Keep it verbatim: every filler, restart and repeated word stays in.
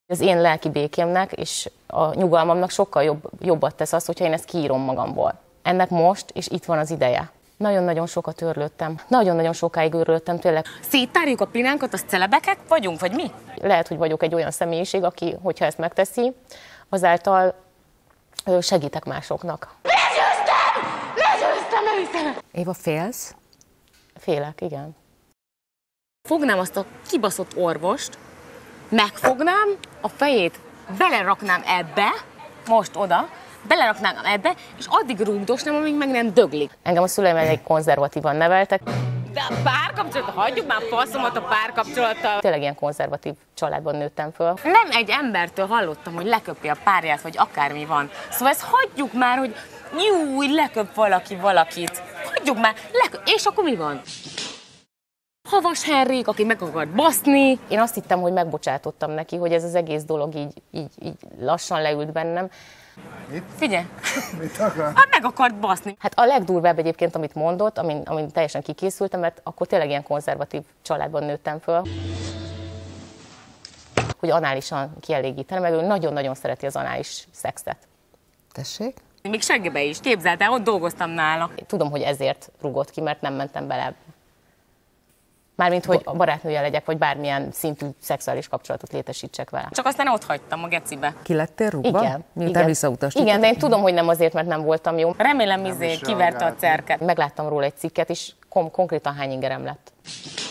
Az én lelki békémnek és a nyugalmamnak sokkal jobb, jobbat tesz az, hogyha én ezt kiírom magamból. Ennek most, és itt van az ideje. Nagyon-nagyon sokat őrlődtem. Nagyon-nagyon sokáig őrlődtem, tényleg. Széttárjuk a pinánkat, az celebekek vagyunk, vagy mi? Lehet, hogy vagyok egy olyan személyiség, aki, hogyha ezt megteszi, azáltal segítek másoknak. Legyőztem! Legyőztem, Istenem! Éva, félsz? Félek, igen. Fognám azt a kibaszott orvost, megfognám, a fejét beleraknám ebbe, most oda, beleraknám ebbe, és addig rúgdosnám, amíg meg nem döglik. Engem a szüleim elég konzervatívan neveltek. De a párkapcsolat, hagyjuk már faszomat a párkapcsolattal. Tényleg ilyen konzervatív családban nőttem föl. Nem egy embertől hallottam, hogy leköpi a párját, vagy akármi van. Szóval ezt hagyjuk már, hogy nyúj, leköp valaki valakit. Hagyjuk már, leköp. És akkor mi van? Havas Henrik, aki meg akart baszni. Én azt hittem, hogy megbocsátottam neki, hogy ez az egész dolog így, így, így lassan leült bennem. Mit? Figyelj! Mit akar? Hát meg akart baszni. Hát a legdurvább egyébként, amit mondott, amin, amin teljesen kikészültem, mert akkor tényleg ilyen konzervatív családban nőttem föl, hogy análisan kielégíteni, meg ő nagyon-nagyon szereti az anális szexet. Tessék? Még seggebe is, képzeld el, ott dolgoztam nála. Tudom, hogy ezért rúgott ki, mert nem mentem bele. Mármint, hogy barátnője legyek, vagy bármilyen szintű szexuális kapcsolatot létesítsek vele. Csak aztán ott hagytam a gecibe. Ki lettél rúgva? Igen. Miután igen. visszautasítottad? Igen, de én tudom, hogy nem azért, mert nem voltam jó. Remélem, izé kiverte a cerket. Megláttam róla egy cikket, és kom- konkrétan hány ingerem lett.